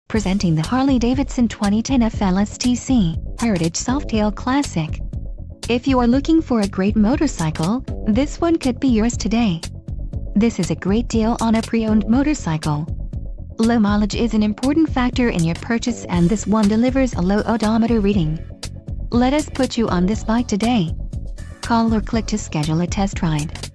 Presenting the Harley-Davidson 2010 FLSTC Heritage Softail Classic. If you are looking for a great motorcycle, this one could be yours today. This is a great deal on a pre-owned motorcycle. Low mileage is an important factor in your purchase, and this one delivers a low odometer reading. Let us put you on this bike today. Call or click to schedule a test ride.